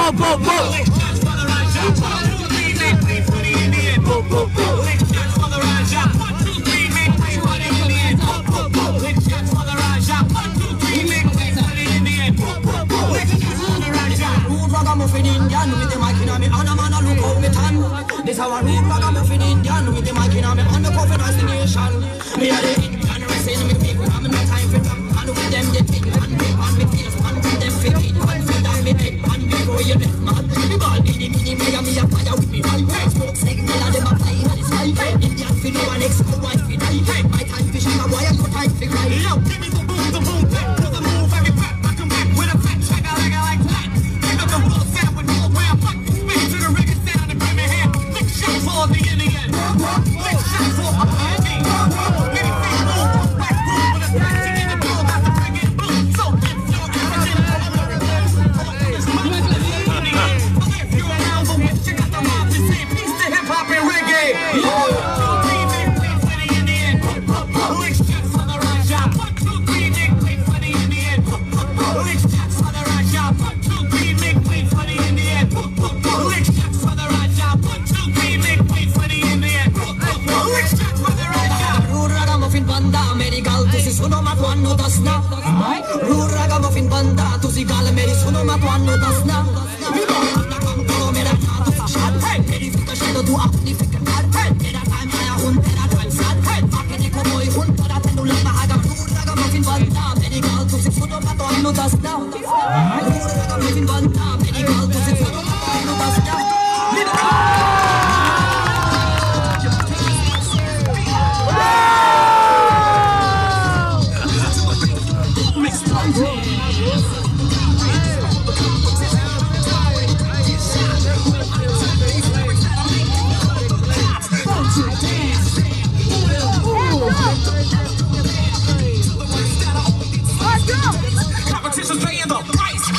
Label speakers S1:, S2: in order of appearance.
S1: This how I read ragamuffin Indian with the mic in my on the coffin destination. Me are the Indian racing with people, I'm no time for them. And with them they think, and me feels, and with them fit it, and with them me take, and before you get mad. Me ball mini me a fire with me right. Smoke signal and them a fly in the sky. Indian fi do an ex for wife fi die. My time fi shine a wire, your time fi cry. Yo, give me the boom, back to the move, every back, I come back with a fat track, like that. Pick up the whole sound with no way I'm fucking spin to the reggae sound and bring me here. For the Indian, let's shout for a party. Many things move, black room with a patchy in the door, about to bring it boom. So if you're African, so if you're around the world, check out the mob to say peace to hip hop and reggae. For the Indian, let's shout for the Raja. 1, 2, 3, make way for the Indian. Let's shout for the Raja. 1, 2, 3, make way for the Indian. Let's shout for the Raja. 1, 2, 3, make way for the Indian. Let's shout for the Raja. Rude ragamuffin banda, medical, tusi suno matwanno dasna. Rude ragamuffin banda, tusi gal meri suno matwanno dasna. Mi banda kankaro mera kaatu shad. Hey, meri fika shado tu apni fika kar. Hey, tera time aya hun, tera time sad. Hey, pakene ko boy hun, tera tenu lama agam. Rude ragamuffin banda, medical, tusi suno matwanno dasna. Rude ragamuffin banda, medical, tusi suno matwanno dasna. Competition's paying the price.